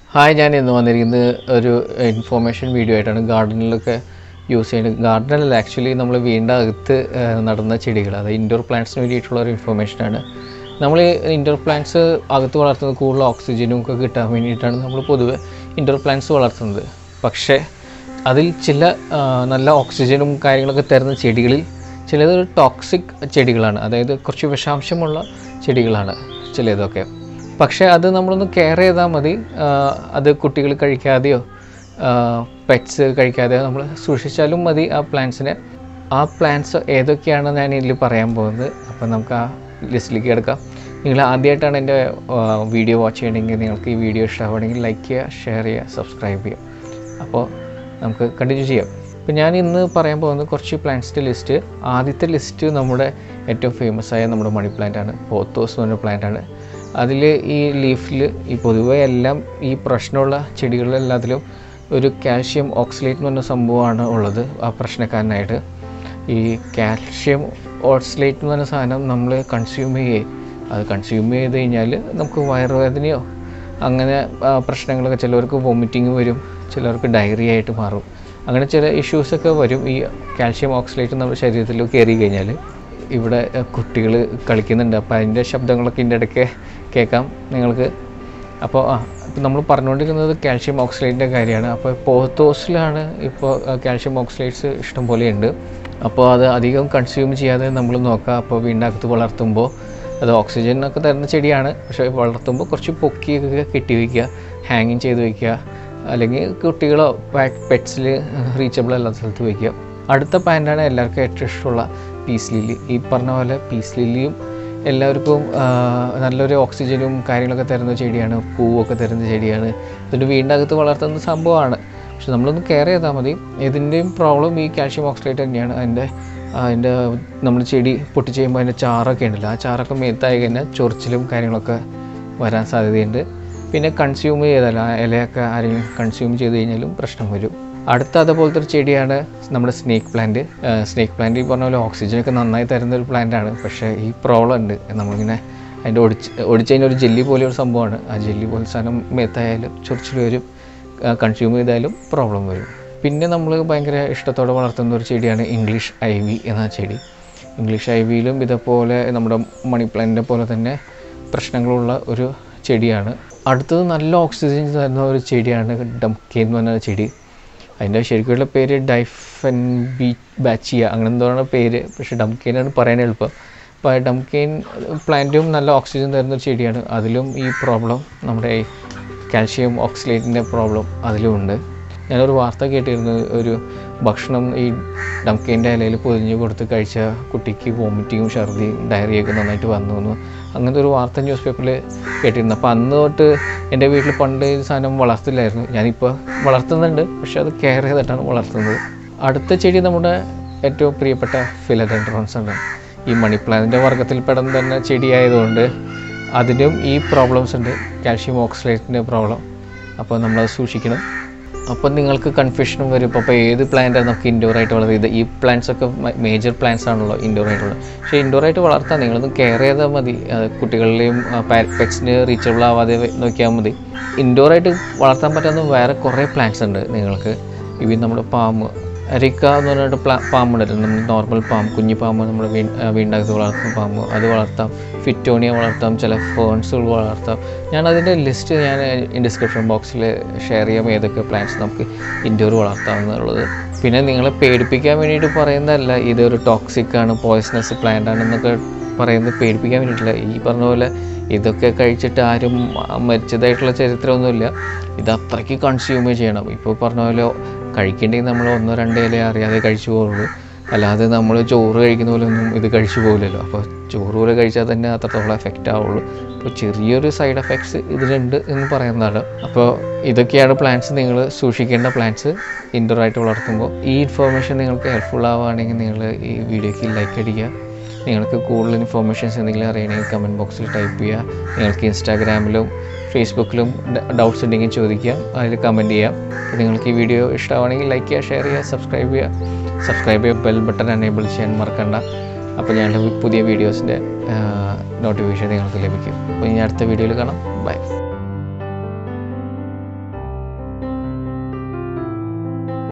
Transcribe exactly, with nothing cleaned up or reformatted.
Hi, I am going to information video on garden. Use garden actually we indoor plants information. Indoor plants cool oxygen indoor plants പക്ഷേ അതിൽ ചില നല്ല ഓക്സിജനും കാര്യങ്ങളൊക്കെ തരുന്ന ചെടികളിൽ ചിലത് ടോക്സിക് ചെടികളാണ് അതായത് കുറച്ച് വിഷാംശമുള്ള ചെടികളാണ് ചിലതൊക്കെ പക്ഷേ അത് നമ്മളൊന്ന് കെയർ ചെയ്താൽ മതി അത് കുട്ടികൾ കഴിക്കാതെയോ പെറ്റ്സ് കഴിക്കാതെയോ നമ്മൾ സൂക്ഷിച്ചാലും മതി ആ പ്ലാന്റ്സിനെ ആ പ്ലാന്റ്സ് ഏതൊക്കെയാണ് ഞാൻ ഇതിൽ പറയാൻ പോകുന്നത് അപ്പോൾ നമുക്ക് ആ ലിസ്റ്റിലേക്ക് എടുക്കാം നിങ്ങൾ ആദ്യമായിട്ടാണ് എൻ്റെ വീഡിയോ വാച്ച് ചെയ്യണമെങ്കിൽ നിങ്ങൾക്ക് ഈ വീഡിയോ ഇഷ്ടമാണെങ്കിൽ ലൈക്ക് ചെയ്യുക ഷെയർ ചെയ്യുക സബ്സ്ക്രൈബ് ചെയ്യുക അപ്പോൾ നമുക്ക് കണ്ടിന്യൂ ചെയ്യാം അപ്പോൾ ഞാൻ ഇന്ന് പറയാൻ പോകുന്നത് കുറച്ച് പ്ലാന്റ്സിൻ്റെ ലിസ്റ്റ് ആദ്യത്തെ ലിസ്റ്റ് നമ്മുടെ ഏറ്റവും ഫേമസ് ആയ നമ്മുടെ മണി പ്ലാന്റ് ആണ് പോത്തോസ് എന്ന് പറഞ്ഞ പ്ലാന്റ് ആണ് അതിൽ ഈ ലീഫിൽ ഈ പൊതുവെ എല്ലാം ഈ പ്രശ്നമുള്ള ചെടികളിലെല്ലാത്തിലും ഒരു കാൽഷ്യം ഓക്സലേറ്റ് എന്ന് പറഞ്ഞ സംഭവമാണ് ഉള്ളത് ആ പ്രശ്നക്കാരനായിട്ട് ഈ കാൽഷ്യം ഓക്സലേറ്റ് എന്ന് പറഞ്ഞ സാധനം നമ്മൾ കൺസ്യൂം ചെയ്യേ അത് കൺസ്യൂം ചെയ്ത് കഴിഞ്ഞാൽ നമുക്ക് വയറുവേദനയോ അങ്ങനെ പ്രശ്നങ്ങളൊക്കെ ചിലവർക്ക് വോമിറ്റിങ് വരും ചിലർക്ക് ഡയറിയ ആയിട്ട് മാറും അങ്ങനെ ചില ഇഷ്യൂസൊക്കെ വരും ഈ കാൽഷ്യം ഓക്സലേറ്റ് നമ്മുടെ ശരീരത്തിൽ കയറി കഴിഞ്ഞാൽ ഇവിടെ കുട്ടികൾ കളിക്കുന്നുണ്ട് അപ്പോൾ അതിൻ്റെ ശബ്ദങ്ങളൊക്കെ ഇതിൻ്റെ ഇടയ്ക്ക് കേൾക്കാം നിങ്ങൾക്ക് അപ്പോൾ ആ ഇപ്പോൾ നമ്മൾ പറഞ്ഞുകൊണ്ടിരിക്കുന്നത് കാൽഷ്യം ഓക്സലേറ്റിൻ്റെ കാര്യമാണ് അപ്പോൾ പോത്തോസിലാണ് ഇപ്പോൾ കാൽഷ്യം ഓക്സലേറ്റ്സ് ഇഷ്ടം പോലെയുണ്ട് അപ്പോൾ അത് അധികം കൺസ്യൂം ചെയ്യാതെ നമ്മൾ നോക്കുക അപ്പോൾ വീടിനകത്ത് വളർത്തുമ്പോൾ അത് ഓക്സിജനൊക്കെ തരുന്ന ചെടിയാണ് പക്ഷേ വളർത്തുമ്പോൾ കുറച്ച് പൊക്കിയൊക്കെ കെട്ടി വയ്ക്കുക ഹാങ്ങിങ് ചെയ്ത് വയ്ക്കുക അല്ലെങ്കിൽ കുട്ടികളോ പെറ്റ്സിൽ റീച്ചബിൾ അല്ലാത്ത സ്ഥലത്ത് വയ്ക്കുക അടുത്ത പ്ലാന്റാണ് എല്ലാവർക്കും ഏറ്റവും ഇഷ്ടമുള്ള പീസ് ലില്ലി ഈ പറഞ്ഞ പോലെ പീസ് ലില്ലിയും എല്ലാവർക്കും നല്ലൊരു ഓക്സിജനും കാര്യങ്ങളൊക്കെ തരുന്ന ചെടിയാണ് പൂവൊക്കെ തരുന്ന ചെടിയാണ് ഇതിൻ്റെ വീടിനകത്ത് വളർത്തുന്ന സംഭവമാണ് പക്ഷെ നമ്മളൊന്ന് കെയർ ചെയ്താൽ മതി ഇതിൻ്റെയും പ്രോബ്ലം ഈ കാൽഷ്യം ഓക്സലേറ്റ് തന്നെയാണ് അതിൻ്റെ അതിൻ്റെ നമ്മൾ ചെടി പൊട്ടി ചെയ്യുമ്പോൾ അതിൻ്റെ ചാറൊക്കെ ഉണ്ടല്ലോ ആ ചാറൊക്കെ മേത്തായി കഴിഞ്ഞാൽ ചൊറിച്ചിലും കാര്യങ്ങളൊക്കെ വരാൻ സാധ്യതയുണ്ട് പിന്നെ കൺസ്യൂം ചെയ്താൽ ആ ഇലയൊക്കെ ആരെങ്കിലും കൺസ്യൂം ചെയ്ത് കഴിഞ്ഞാലും പ്രശ്നം വരും അടുത്ത അതുപോലത്തെ ഒരു ചെടിയാണ് നമ്മുടെ സ്നേക്ക് പ്ലാന്റ് സ്നേക്ക് പ്ലാന്റ് ഈ പറഞ്ഞ പോലെ ഓക്സിജനൊക്കെ നന്നായി തരുന്ന ഒരു പ്ലാന്റാണ് പക്ഷേ ഈ പ്രോബ്ലം ഉണ്ട് നമ്മളിങ്ങനെ അതിൻ്റെ ഒടിച്ച് ഒടിച്ച് കഴിഞ്ഞാൽ ഒരു ജെല്ലി പോലെ ഒരു സംഭവമാണ് ആ ജെല്ലി പോലെ സാധനം മേത്തായാലും ചൊറിച്ചിൽ വരും കൺസ്യൂം ചെയ്താലും പ്രോബ്ലം വരും പിന്നെ നമ്മൾ ഭയങ്കര ഇഷ്ടത്തോടെ വളർത്തുന്ന ഒരു ചെടിയാണ് ഇംഗ്ലീഷ് ഐവി എന്ന ചെടി ഇംഗ്ലീഷ് ഐവിയിലും ഇതേപോലെ നമ്മുടെ മണി പ്ലാന്റിനെ പോലെ തന്നെ പ്രശ്നങ്ങളുള്ള ഒരു ചെടിയാണ് അടുത്തത് നല്ല ഓക്സിജൻ തരുന്ന ഒരു ചെടിയാണ് ഡംകെയിൻ എന്ന് പറഞ്ഞ ചെടി അതിൻ്റെ ശരിക്കുള്ള പേര് ഡൈഫൻ ബീ ബാച്ചിയ അങ്ങനെ എന്തോന്നാണ് പേര് പക്ഷേ ഡംകെയിനാണ് പറയാൻ എളുപ്പം അപ്പോൾ ഡംകെയിൻ പ്ലാന്റും നല്ല ഓക്സിജൻ തരുന്ന ഒരു ചെടിയാണ് അതിലും ഈ പ്രോബ്ലം നമ്മുടെ കാൽഷ്യം ഓക്സലേറ്റിൻ്റെ പ്രോബ്ലം അതിലും ഉണ്ട് ഞാനൊരു വാർത്ത കേട്ടിരുന്നു ഒരു ഭക്ഷണം ഈ ഡംകെയിൻ്റെ ഇലയിൽ പൊതിഞ്ഞ് കൊടുത്ത് കഴിച്ച കുട്ടിക്ക് വോമിറ്റിങ്ങും ഛർദിയും ഡയറിയൊക്കെ നന്നായിട്ട് വന്നു വന്നു അങ്ങനത്തെ ഒരു വാർത്ത ന്യൂസ് പേപ്പറിൽ കേട്ടിരുന്നു അപ്പോൾ അന്ന് തൊട്ട് എൻ്റെ വീട്ടിൽ പണ്ട് ഈ സാധനം വളർത്തില്ലായിരുന്നു ഞാനിപ്പോൾ വളർത്തുന്നുണ്ട് പക്ഷേ അത് കെയർ ചെയ്തിട്ടാണ് വളർത്തുന്നത് അടുത്ത ചെടി നമ്മുടെ ഏറ്റവും പ്രിയപ്പെട്ട ഫിലഡെൻഡ്രോൺസ് ആണ് ഈ മണി പ്ലാന്റിൻ്റെ വർഗ്ഗത്തിൽപ്പെടുന്ന തന്നെ ചെടിയായതുകൊണ്ട് അതിനും ഈ പ്രോബ്ലംസ് ഉണ്ട് കാൽഷ്യം ഓക്സലേറ്റിൻ്റെ പ്രോബ്ലം അപ്പോൾ നമ്മളത് സൂക്ഷിക്കണം അപ്പോൾ നിങ്ങൾക്ക് കൺഫ്യൂഷനും വരും അപ്പോൾ ഏത് പ്ലാന്റാണ് നമുക്ക് ഇൻഡോറായിട്ട് വളർത്തിയത് ഈ പ്ലാന്റ്സ് ഒക്കെ മേജർ പ്ലാന്റ്സ് ആണല്ലോ ഇൻഡോറായിട്ടുള്ളത് പക്ഷേ ഇൻഡോറായിട്ട് വളർത്താൻ നിങ്ങളൊന്ന് കെയർ ചെയ്താൽ മതി കുട്ടികളുടെയും പെറ്റ്സിന് റീച്ചബിൾ ആവാതെ നോക്കിയാൽ മതി ഇൻഡോറായിട്ട് വളർത്താൻ പറ്റുന്ന വേറെ കുറേ പ്ലാന്റ്സ് ഉണ്ട് നിങ്ങൾക്ക് ഇവ നമ്മുടെ പാമ്പ് അരിക്ക എന്ന് പറഞ്ഞിട്ട് പ്ലാ പാമ്പുണ്ടല്ലോ നമ്മൾ നോർമൽ പാമ്പ് കുഞ്ഞി പാമ്പ് നമ്മൾ വീ വീടിനകത്ത് വളർത്തുന്ന പാമ്പ് അത് വളർത്താം ഫിറ്റോണിയ വളർത്താം ചില ഫേൺസുകൾ വളർത്താം ഞാൻ അതിൻ്റെ ലിസ്റ്റ് ഞാൻ ഡിസ്ക്രിപ്ഷൻ ബോക്സിൽ ഷെയർ ചെയ്യാം ഏതൊക്കെ പ്ലാന്റ്സ് നമുക്ക് ഇൻഡോർ വളർത്താമെന്നുള്ളത് പിന്നെ നിങ്ങളെ പേടിപ്പിക്കാൻ വേണ്ടിയിട്ട് പറയുന്നതല്ല ഇതൊരു ടോക്സിക്കാണ് പോയ്സണസ് പ്ലാന്റ് ആണെന്നൊക്കെ പറയുന്നത് പേടിപ്പിക്കാൻ വേണ്ടിയിട്ടില്ല ഈ പറഞ്ഞ പോലെ ഇതൊക്കെ കഴിച്ചിട്ട് ആരും മരിച്ചതായിട്ടുള്ള ചരിത്രമൊന്നുമില്ല ഇത് അത്രയ്ക്ക് കൺസ്യൂം ചെയ്യണം ഇപ്പോൾ പറഞ്ഞ പോലെ കഴിക്കേണ്ടെങ്കിൽ നമ്മൾ ഒന്നോ രണ്ടോ ഇല അറിയാതെ കഴിച്ചു പോകുള്ളൂ അല്ലാതെ നമ്മൾ ചോറ് കഴിക്കുന്ന പോലെ ഒന്നും ഇത് കഴിച്ചു പോകില്ലല്ലോ അപ്പോൾ ചോറ് പോലെ കഴിച്ചാൽ തന്നെ അത്രത്തോളം എഫക്റ്റ് ആവുള്ളൂ അപ്പോൾ ചെറിയൊരു സൈഡ് എഫക്ട്സ് ഇതിലുണ്ട് എന്ന് പറയുന്നതാണ് അപ്പോൾ ഇതൊക്കെയാണ് പ്ലാന്റ്സ് നിങ്ങൾ സൂക്ഷിക്കേണ്ട പ്ലാന്റ്സ് ഇൻഡോറായിട്ട് വളർത്തുമ്പോൾ ഈ ഇൻഫോർമേഷൻ നിങ്ങൾക്ക് ഹെൽപ്ഫുൾ ആവുകയാണെങ്കിൽ നിങ്ങൾ ഈ വീഡിയോയ്ക്ക് ലൈക്ക് അടിക്കുക നിങ്ങൾക്ക് കൂടുതൽ ഇൻഫോർമേഷൻസ് എന്തെങ്കിലും അറിയണമെങ്കിൽ കമൻറ്റ് ബോക്സിൽ ടൈപ്പ് ചെയ്യുക നിങ്ങൾക്ക് ഇൻസ്റ്റാഗ്രാമിലും ഫേസ്ബുക്കിലും ഡൗട്ട്സ് ഉണ്ടെങ്കിൽ ചോദിക്കാം അതിൽ കമൻറ്റ് ചെയ്യാം നിങ്ങൾക്ക് ഈ വീഡിയോ ഇഷ്ടമാണെങ്കിൽ ലൈക്ക് ചെയ്യുക ഷെയർ ചെയ്യുക സബ്സ്ക്രൈബ് ചെയ്യുക സബ്സ്ക്രൈബ് ചെയ്യുക ബെൽ ബട്ടൺ എനേബിൾ ചെയ്യാൻ മറക്കണ്ട അപ്പോൾ ഞങ്ങളുടെ പുതിയ വീഡിയോസിൻ്റെ നോട്ടിഫിക്കേഷൻ നിങ്ങൾക്ക് ലഭിക്കും അപ്പോൾ ഇനി അടുത്ത വീഡിയോയിൽ കാണാം ബൈ